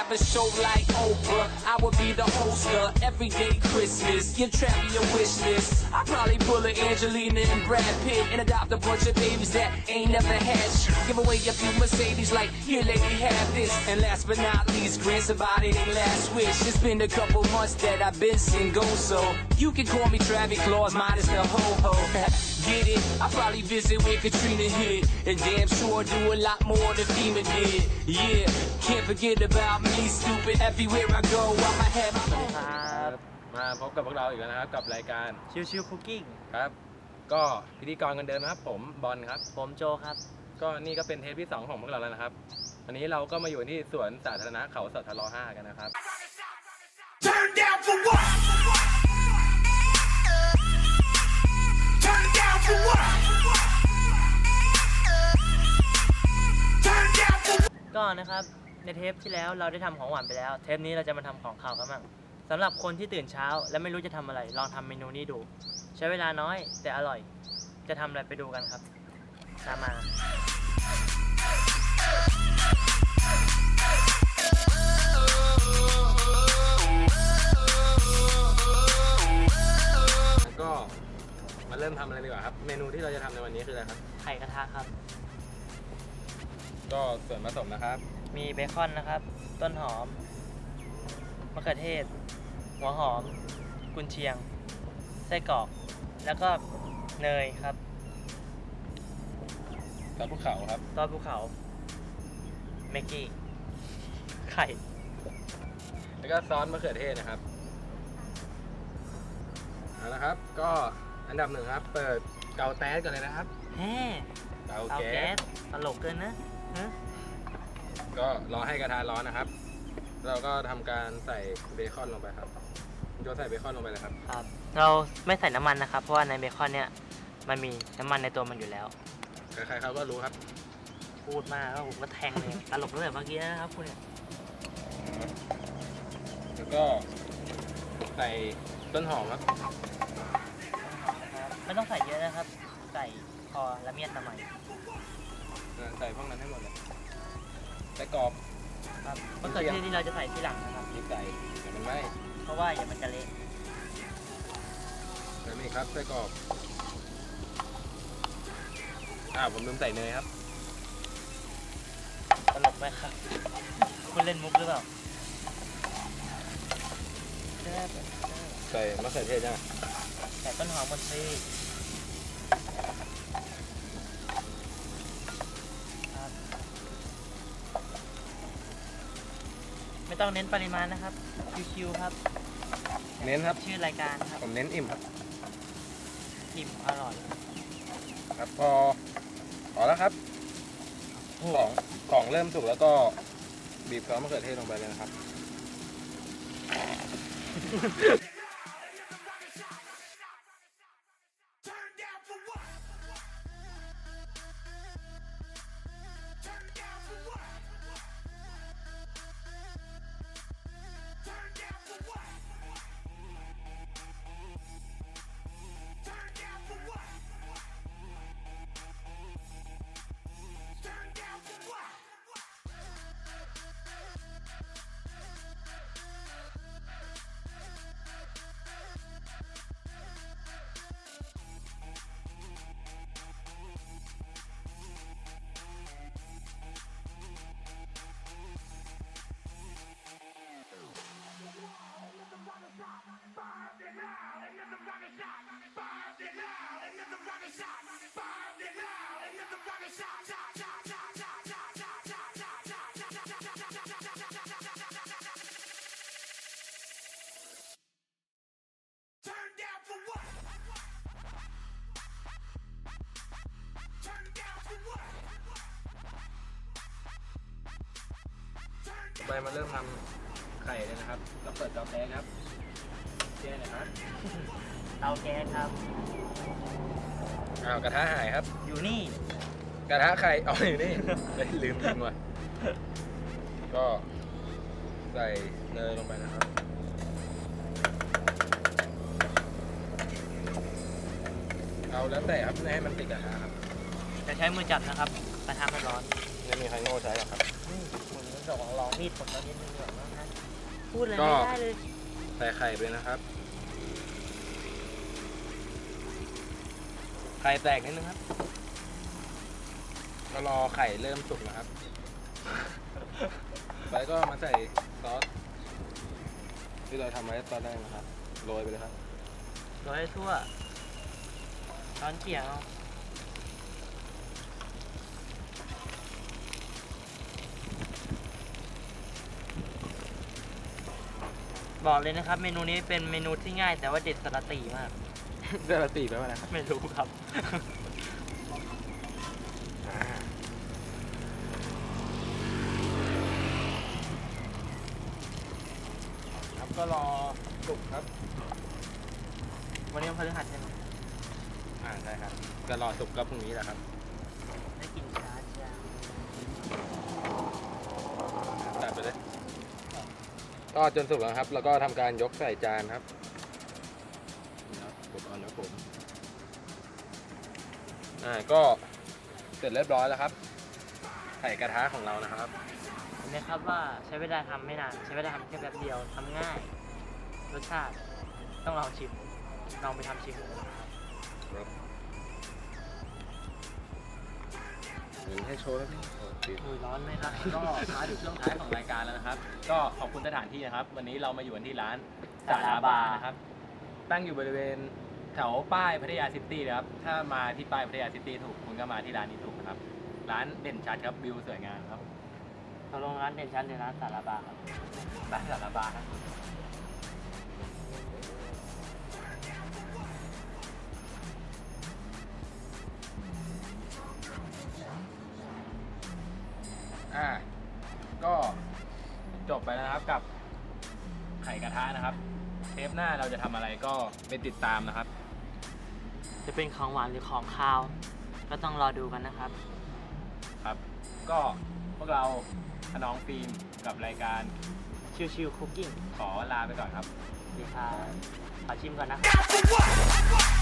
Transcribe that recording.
have a show like Oprah, I would be the host of Everyday Christmas. Give Travis your wish list. I'd probably pull a Angelina and Brad Pitt and adopt a bunch of babies that ain't never had shit. Give away a few Mercedes like, here lady, have this. And last but not least, grant somebody their last wish. It's been a couple months that I've been single, so you can call me Travis Claus minus the ho-ho. Get it? I probably visit where Katrina hit, and damn sure do a lot more than FEMA did. Yeah, can't forget about me, stupid. Everywhere I go, I'ma have my own. มาพบกับพวกเราอีกแล้วนะครับกับรายการ Chilchil Cooking ครับก็พิธีกรกันเดิมนะครับผมบอลครับผมโจครับก็นี่ก็เป็นเทปที่2ของพวกเราแล้วนะครับวันนี้เราก็มาอยู่ที่สวนสาธารณะเขาสทร5กันนะครับTurn down for what? Turn down for what? Turn down for what? ก็นะครับในเทปที่แล้วเราได้ทำของหวานไปแล้วเทปนี้เราจะมาทำของข้าวกันบ้างสำหรับคนที่ตื่นเช้าและไม่รู้จะทำอะไรลองทำเมนูนี้ดูใช้เวลาน้อยแต่อร่อยจะทำอะไรไปดูกันครับตามมาก็มาเริ่มทำอะไรดีกว่าครับเมนูที่เราจะทำในวันนี้คืออะไรครับไข่กระทะครับก็ส่วนผสมนะครับมีเบคอนนะครับต้นหอมมะเขือเทศหัวหอมกุนเชียงไส้กรอกแล้วก็เนยครับซอสภูเขาครับซอสภูเขาเมกกี้ไข่แล้วก็ซอสมะเขือเทศนะครับเอาละครับก็อันดับ1ครับเปิดเตาแก๊สก่อนเลยนะครับเตาแก๊สตลกเกินนะก็รอให้กระทะร้อนนะครับเราก็ทำการใส่เบคอนลงไปครับโยนใส่เบคอนลงไปเลยครับครับเราไม่ใส่น้ำมันนะครับเพราะว่าในเบคอนเนี่ยมันมีน้ำมันในตัวมันอยู่แล้วใครๆเขาก็รู้ครับพูดมากก็ผมก็แทงเลยตลกตั้งแต่เมื่อกี้นะครับคุณเนี่ยแล้วก็ใส่ต้นหอมครับไม่ต้องใส่เยอะนะครับใส่พอละเมียดละไมใส่พวกนั้นให้หมดเลยใส่กรอบครับมะเขือเทศที่เราจะใส่ทีหลังนะครับใส่แต่มันไม่เพราะว่าอย่ามันจะเละใส่ไม่ครับใส่กรอบผมลืมใส่เนยครับตลกไหมครับคุณเล่นมุกหรือเปล่าใส่มะเขือเทศนะใส่ต้นหอมก่อนสิไม่ต้องเน้นปริมาณนะครับชิวๆครับเน้นครับชื่อรายการครับผมเน้นอิ่มครับอิ่มอร่อยครับพอแล้วครับของเริ่มสุกแล้วก็บีบซอสมะเขือเทศลงไปเลยนะครับไปมาเริ่มทำไข่เลยนะครับเราเปิดเตาแก๊สครับแก๊สนะครับเตาแก๊สครับกระทะหายครับอยู่นี่กระทะไข่อยู่นี่ลืมทิ้งว่ะก็ใส่เนยลงไปนะครับเอาแล้วแต่ครับไม่ให้มันติดกระทะครับจะใช้มือจับนะครับกระทะมันร้อนไม่มีใครโง่ใช้หรอกครับส่งของลองมีดผมตอนนี้นึงเหลืองแล้วนะพูดอะไรไม่ได้เลยใส่ไข่ไปนะครับไข่แตกนิดนึงครับก็รอไข่เริ่มสุกนะครับแล้วก็มาใส่ซอสที่เราทำไว้ตอนแรกนะครับโรยไปเลยครับโรยให้ทั่วช้อนเกี่ยวบอกเลยนะครับเมนูนี้เป็นเมนูที่ง่ายแต่ว่าเด็ดสลัดตีมากสลัดตีแปลว่าอะไรครับไม่รู้ครับครับก็รอสุกครับวันนี้วันพฤหัสใช่ไหมใช่ครับก็รอสุกก็พรุ่งนี้แหละครับได้กินช้าจังใส่ไปเลยก็จนสุกแล้วครับแล้วก็ทำการยกใส่จานครับกดออนนะผมก็เสร็จเรียบร้อยแล้วครับไข่กระทะของเรานะครับเห็นไหมครับว่าใช้เวลาทำไม่นานใช้เวลาทำแค่แป๊บเดียวทำง่ายรสชาติต้องลองชิมลองไปทำชิมครับให้โชว์แล้วพี่ร้อนไหมครับก็มาถึงช่วงท้ายของรายการแล้วนะครับก็ขอบคุณสถานที่นะครับวันนี้เรามาอยู่กันที่ร้านสาราบาร์นะครับตั้งอยู่บริเวณแถวป้ายพัทยาซิตี้นะครับถ้ามาที่ป้ายพัทยาซิตี้ถูกคุณก็มาที่ร้านนี้ถูกนะครับร้านเด่นชัดครับวิวสวยงามครับตกลงร้านเด่นชัดเลยร้านสาราบาร์ครับร้านสาราบาร์ครับก็จบไปแล้วนะครับกับไข่กระทะนะครับเทปหน้าเราจะทำอะไรก็ไปติดตามนะครับจะเป็นของหวานหรือของคาวก็ต้องรอดูกันนะครับครับก็พวกเราขนองฟิล์มกับรายการชิวๆคุกกิ้งขอลาไปก่อนครับดีครับขอชิมก่อนนะครับ